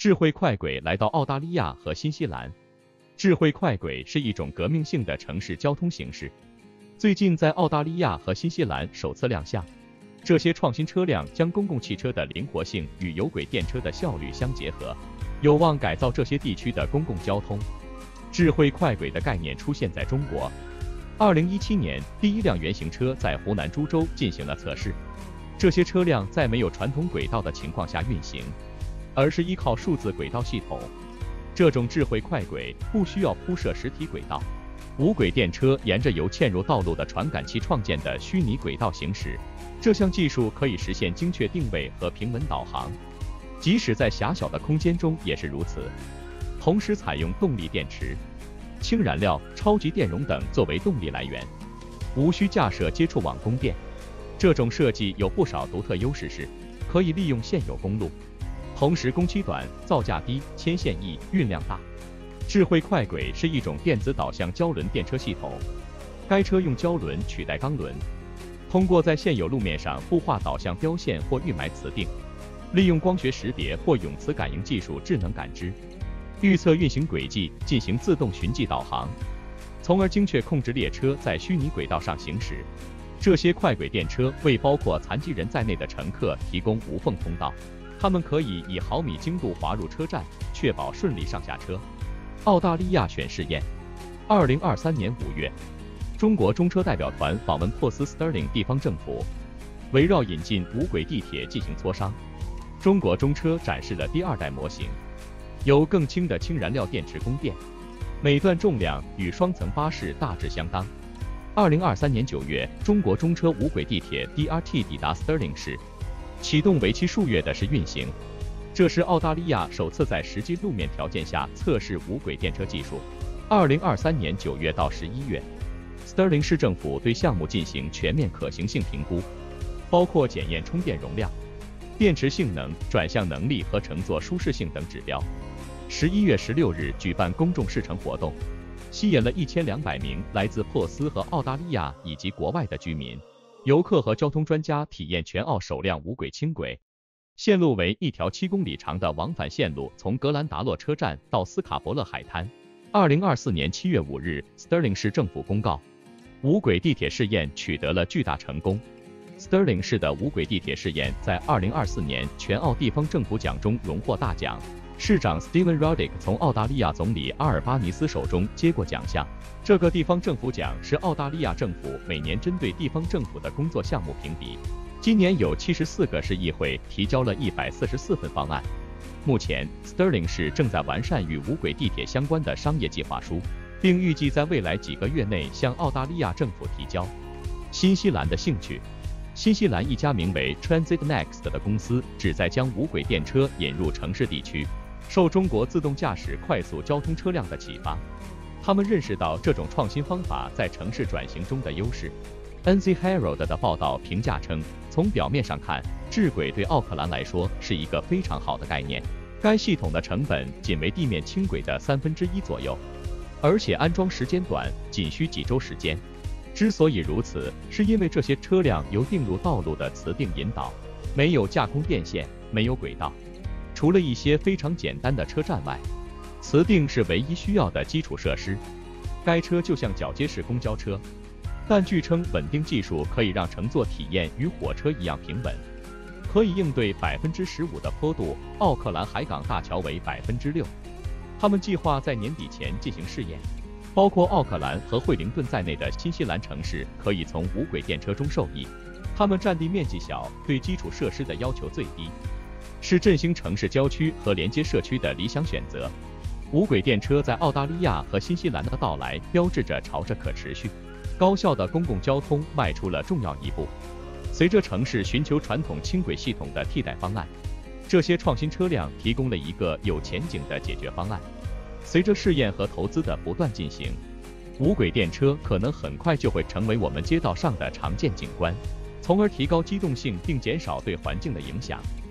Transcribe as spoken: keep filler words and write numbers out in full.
智慧快轨来到澳大利亚和新西兰。智慧快轨是一种革命性的城市交通形式，最近在澳大利亚和新西兰首次亮相。这些创新车辆将公共汽车的灵活性与有轨电车的效率相结合，有望改造这些地区的公共交通。智慧快轨的概念出现在中国。二零一七年，第一辆原型车在湖南株洲进行了测试。这些车辆在没有传统轨道的情况下运行，而是依靠数字轨道系统。这种智慧快轨不需要铺设实体轨道，无轨电车沿着由嵌入道路的传感器创建的虚拟轨道行驶。这项技术可以实现精确定位和平稳导航，即使在狭小的空间中也是如此。同时采用动力电池、氢燃料、超级电容等作为动力来源，无需架设接触网供电。这种设计有不少独特优势是，可以利用现有公路，同时工期短、造价低、牵线易、运量大。智慧快轨是一种电子导向胶轮电车系统，该车用胶轮取代钢轮，通过在现有路面上布画导向标线或预埋磁定，利用光学识别或永磁感应技术智能感知，预测运行轨迹，进行自动循迹导航，从而精确控制列车在虚拟轨道上行驶。这些快轨电车为包括残疾人在内的乘客提供无缝通道，他们可以以毫米精度滑入车站，确保顺利上下车。澳大利亚选试验。二零二三年五月，中国中车代表团访问珀斯 Stirling 地方政府，围绕引进无轨地铁进行磋商。中国中车展示了第二代模型，有更轻的氢燃料电池供电，每段重量与双层巴士大致相当。二零二三年九月，中国中车无轨地铁 D R T 抵达 Stirling 市，启动为期数月的试运行。这是澳大利亚首次在实际路面条件下测试无轨电车技术。二零二三年九月到十一月 ，Stirling 市政府对项目进行全面可行性评估，包括检验充电容量、电池性能、转向能力和乘坐舒适性等指标。十一月十六日举办公众试乘活动，吸引了一千两百名来自珀斯和澳大利亚以及国外的居民、游客和交通专家体验全澳首辆无轨轻轨。线路为一条七公里长的往返线路，从格兰达洛车站到斯卡伯勒海滩。二零二四年七月五日 ，Stirling 市政府公告，无轨地铁试验取得了巨大成功。Stirling 市的无轨地铁试验在二零二四年全澳地方政府奖中荣获大奖。市长 Stephen Ruddick 从澳大利亚总理阿尔巴尼斯手中接过奖项。这个地方政府奖是澳大利亚政府每年针对地方政府的工作项目评比。今年有七十四个市议会提交了一百四十四份方案。目前 ，Stirling 市正在完善与无轨地铁相关的商业计划书，并预计在未来几个月内向澳大利亚政府提交。新西兰的兴趣。新西兰一家名为 Transit Next 的公司旨在将无轨电车引入城市地区，受中国自动驾驶快速交通车辆的启发，他们认识到这种创新方法在城市转型中的优势。N Z Herald 的报道评价称，从表面上看，智轨对奥克兰来说是一个非常好的概念。该系统的成本仅为地面轻轨的三分之一左右，而且安装时间短，仅需几周时间。之所以如此，是因为这些车辆由定入道路的磁定引导，没有架空电线，没有轨道。除了一些非常简单的车站外，磁定是唯一需要的基础设施。该车就像铰接式公交车，但据称稳定技术可以让乘坐体验与火车一样平稳，可以应对百分之十五的坡度。奥克兰海港大桥为百分之六。他们计划在年底前进行试验。包括奥克兰和惠灵顿在内的新西兰城市可以从无轨电车中受益。它们占地面积小，对基础设施的要求最低，是振兴城市郊区和连接社区的理想选择。无轨电车在澳大利亚和新西兰的到来，标志着朝着可持续、高效的公共交通迈出了重要一步。随着城市寻求传统轻轨系统的替代方案，这些创新车辆提供了一个有前景的解决方案。随着试验和投资的不断进行，无轨电车可能很快就会成为我们街道上的常见景观，从而提高机动性并减少对环境的影响。